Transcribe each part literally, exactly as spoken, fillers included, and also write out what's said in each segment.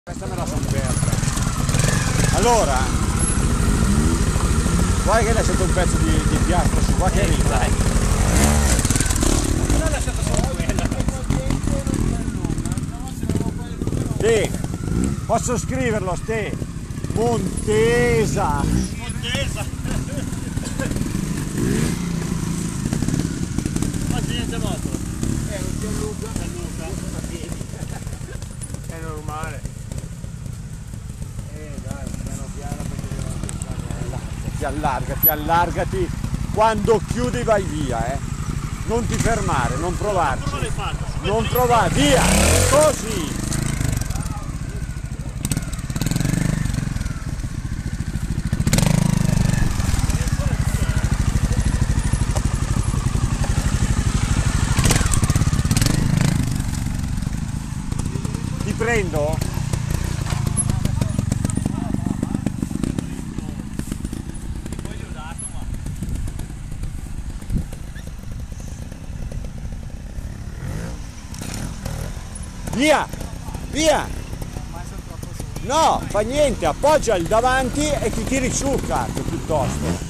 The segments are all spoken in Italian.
Questa me la sono persa. Allora, vuoi che hai lasciato un pezzo di, di piastra su qua che arriva? Non ho lasciato solo quella. Sì, posso scriverlo, Ste. Montesa. Montesa. Ma niente moto. Eh, non c'è Luca. C'è Luca. È normale. Eh dai, piano piano perché Ti allargati, allargati. Quando chiudi vai via, eh. Non ti fermare, non provarci. Come l'hai fatto? Non provare, via! Così! Ti prendo? Via! Via! No, fa niente, appoggia il davanti e ti tiri su, cazzo, piuttosto.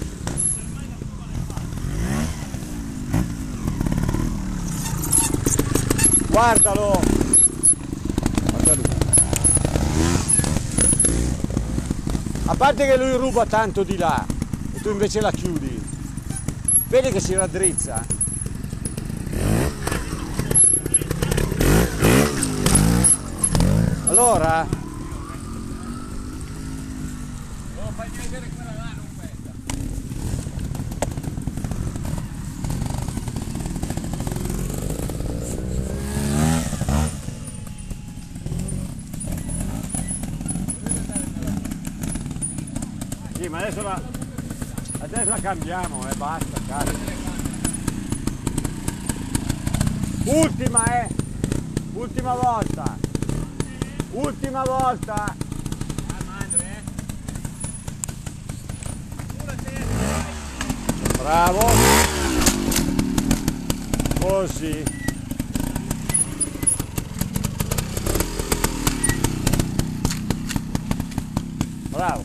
Guardalo! Guarda lui. A parte che lui ruba tanto di là e tu invece la chiudi. Vedi che si raddrizza? Allora? Oh, fagli vedere quella là, non questa. Sì, ma adesso la, adesso la cambiamo, eh, basta, cazzo. Ultima, eh! Ultima volta! Ultima volta! Calma Andre, eh! Bravo! Così! Bravo!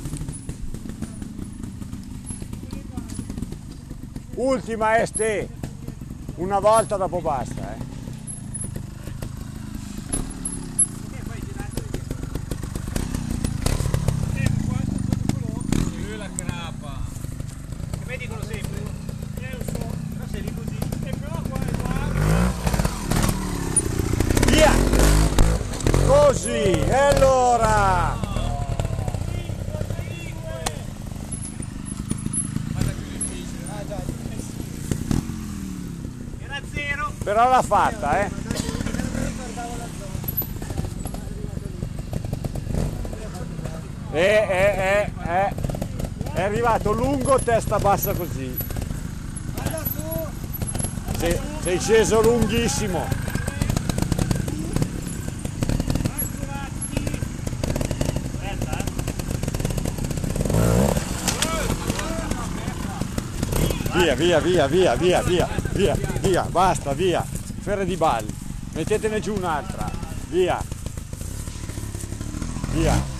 Ultima este! Una volta dopo basta, eh! Vedi quello sempre? Eh lo so, però sei lì così. E però qua e qua. Via! Così! E allora! Guarda più difficile. Ah già, era zero. Però l'ha fatta, eh! E, e, e, e. È arrivato lungo, testa bassa così. Guarda su! Sei, sei sceso lunghissimo. Aspetta, eh. Via, via, via, via, via, via, via, via, basta, via. Ferre di balli. Mettetene giù un'altra. Via. Via.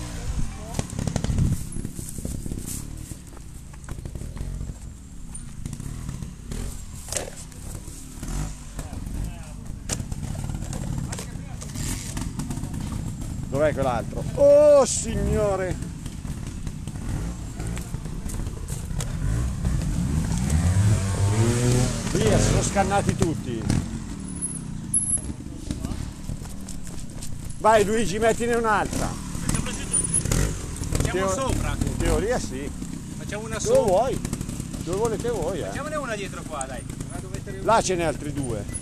Dov'è quell'altro? Oh signore! Via, si sono scannati tutti. Vai Luigi, mettine un'altra. Facciamo Teo- sopra. In teoria sì. Facciamo una Dove sopra. vuoi? Dove volete voi, eh? Facciamone una dietro qua, dai. Vado a mettere una. Là ce n'è altri due.